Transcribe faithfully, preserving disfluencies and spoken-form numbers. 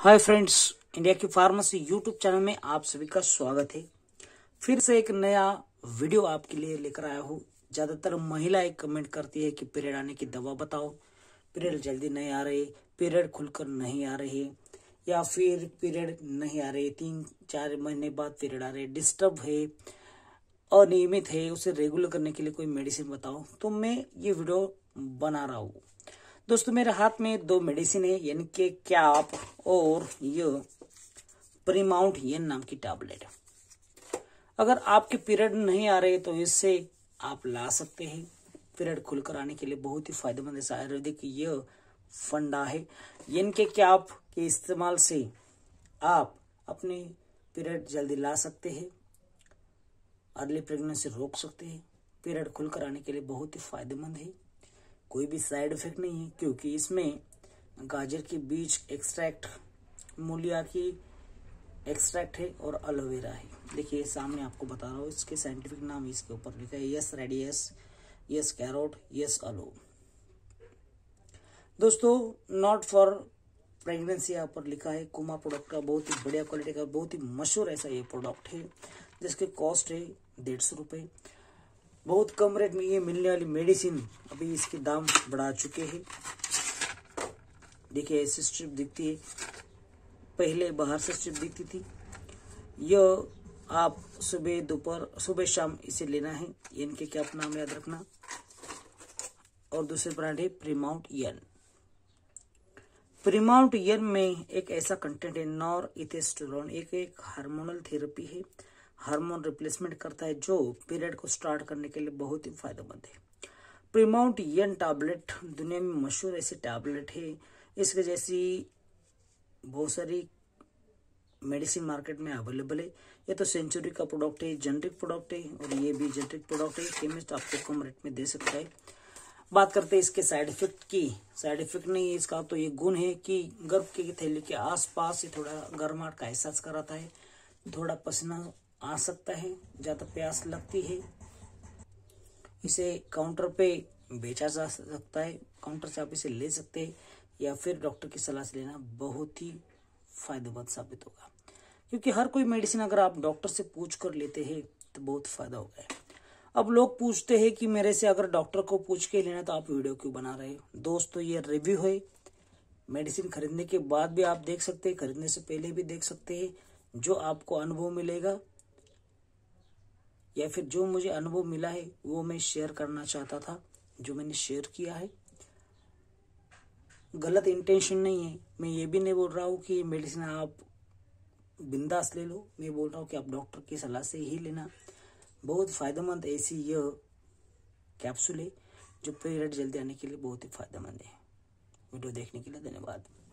हाय friends, India की pharmacy YouTube channel में आप सभी का स्वागत है। फिर से एक नया वीडियो आपके लिए लेकर आया हूँ। ज्यादातर महिलाएं कमेंट करती है कि पीरियड आने की दवा बताओ, पीरियड जल्दी नहीं आ रहे, पीरियड खुलकर नहीं आ रहे, या फिर पीरियड नहीं आ रहे, तीन चार महीने बाद पीरियड आ रहे, डिस्टर्ब है, अनियमित है, उसे रेगुलर करने के लिए कोई मेडिसिन बताओ। तो मैं ये वीडियो बना रहा हूँ। दोस्तों, मेरे हाथ में दो मेडिसिन है, यानी कि कैप और ये प्रीमाउंट यन नाम की टैबलेट। अगर आपके पीरियड नहीं आ रहे तो इससे आप ला सकते हैं। पीरियड खुलकर आने के लिए बहुत ही फायदेमंद है। आयुर्वेदिक ये फंडा है। यन के कैप के इस्तेमाल से आप अपने पीरियड जल्दी ला सकते हैं, अर्ली प्रेगनेंसी रोक सकते हैं। पीरियड खुलकर आने के लिए बहुत ही फायदेमंद है। कोई भी साइड इफेक्ट नहीं है, क्योंकि इसमें गाजर की बीज एक्सट्रैक्ट, मूलिया की एक्सट्रैक्ट है और एलोवेरा है। देखिए सामने आपको बता रहा हूँ, इसके साइंटिफिक नाम इसके ऊपर लिखा है, yes radius, yes carrot, yes aloe. दोस्तों, नॉट फॉर प्रेगनेंसी यहाँ पर लिखा है। कुमा प्रोडक्ट का बहुत ही बढ़िया क्वालिटी का, बहुत ही मशहूर ऐसा ये प्रोडक्ट है, जिसके कॉस्ट है डेढ़ सौ रुपये। बहुत कम रेट में ये मिलने वाली मेडिसिन अभी इसके दाम बढ़ा चुके हैं। देखिए ऐसी स्ट्रिप दिखती है, पहले बाहर से स्ट्रिप दिखती थी। यह आप सुबह दोपहर सुबह शाम इसे लेना है। इनके क्या नाम याद रखना। और दूसरे ब्रांड है प्रीमाउंट यन। प्रीमाउंट यन में एक ऐसा कंटेंट है, नॉर इथेस्टेरोन, एक एक हार्मोनल थेरेपी है, हार्मोन रिप्लेसमेंट करता है, जो पीरियड को स्टार्ट करने के लिए बहुत ही फायदेमंद है। प्रीमाउंट यन टैबलेट दुनिया में मशहूर ऐसी टैबलेट है। इसके जैसी बहुत सारी मेडिसिन मार्केट में अवेलेबल है। ये तो सेंचुरी का प्रोडक्ट है, जेनरिक प्रोडक्ट है, और ये भी जेनरिक प्रोडक्ट है। केमिस्ट आपको कम रेट में दे सकता है। बात करते हैं इसके साइड इफेक्ट की। साइड इफेक्ट नहीं है इसका, तो ये गुण है कि गर्भ की थैली के आसपास से थोड़ा गर्माहट का एहसास कराता है, थोड़ा पसीना आ सकता है, ज्यादा प्यास लगती है। इसे काउंटर पे बेचा जा सकता है, काउंटर से आप इसे ले सकते हैं, या फिर डॉक्टर की सलाह से लेना बहुत ही फायदेमंद साबित होगा। क्योंकि हर कोई मेडिसिन अगर आप डॉक्टर से पूछ कर लेते हैं तो बहुत फायदा होगा। अब लोग पूछते हैं कि मेरे से अगर डॉक्टर को पूछ के लेना तो आप वीडियो क्यों बना रहे हो। दोस्तों, ये रिव्यू है। मेडिसिन खरीदने के बाद भी आप देख सकते हैं, खरीदने से पहले भी देख सकते हैं। जो आपको अनुभव मिलेगा या फिर जो मुझे अनुभव मिला है वो मैं शेयर करना चाहता था, जो मैंने शेयर किया है। गलत इंटेंशन नहीं है। मैं ये भी नहीं बोल रहा हूँ कि मेडिसिन आप बिंदास ले लो। मैं बोल रहा हूँ कि आप डॉक्टर की सलाह से ही लेना। बहुत फायदेमंद ऐसी यह कैप्सूल है, जो पीरियड जल्दी आने के लिए बहुत ही फायदेमंद है। वीडियो देखने के लिए धन्यवाद।